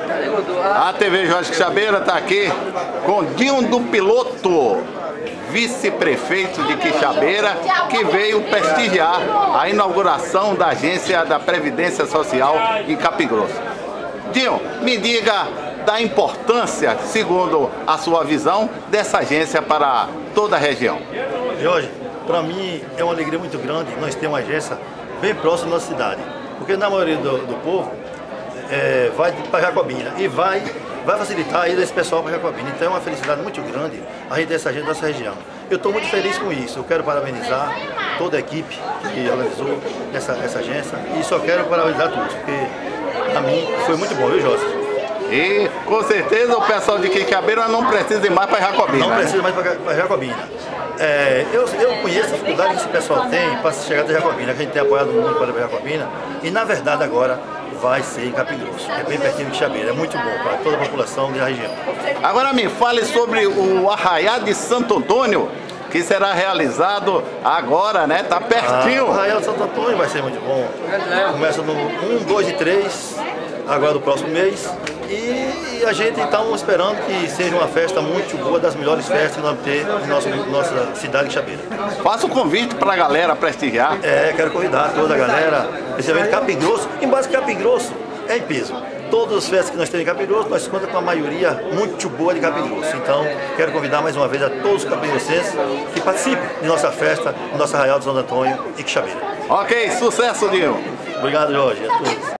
A TV Jorge Quixabeira está aqui com Dinho do Piloto, vice-prefeito de Quixabeira, que veio prestigiar a inauguração da Agência da Previdência Social em Capim Grosso. Dinho, me diga da importância, segundo a sua visão, dessa agência para toda a região. Jorge, para mim é uma alegria muito grande nós termos uma agência bem próxima da nossa cidade, porque na maioria do povo vai para Jacobina e vai facilitar a ida desse pessoal para Jacobina. Então é uma felicidade muito grande a gente ter essa agência da nossa região. Eu estou muito feliz com isso. Eu quero parabenizar toda a equipe que organizou essa agência e só quero parabenizar todos, porque para mim foi muito bom, viu, Jorge? E com certeza o pessoal de Quixabeira não precisa ir mais para Jacobina. Não precisa mais para Jacobina. Eu conheço a dificuldade que esse pessoal tem para chegar até Jacobina, que a gente tem apoiado muito para ir para Jacobina, e na verdade agora vai ser em Capim Grosso, que é bem pertinho de Quixabeira. É muito bom para toda a população da região. Agora me fale sobre o Arraiá de Santo Antônio, que será realizado agora, né? Tá pertinho. O Arraial de Santo Antônio vai ser muito bom. Começa no 1, 2 e 3, agora do próximo mês. E a gente está esperando que seja uma festa muito boa, das melhores festas que nós vamos ter em nossa cidade de Quixabeira. Faça o convite para a galera prestigiar. Quero convidar toda a galera, principalmente Capim Grosso. Em base Capim Grosso é em peso. Todas as festas que nós temos em Capim Grosso, nós contamos com a maioria muito boa de Capim Grosso. Então, quero convidar mais uma vez a todos os capingrossenses que participem de nossa festa, do nosso Arraial de Santo Antônio e Quixabeira. Ok, sucesso, Dinho. Obrigado, Jorge. A todos.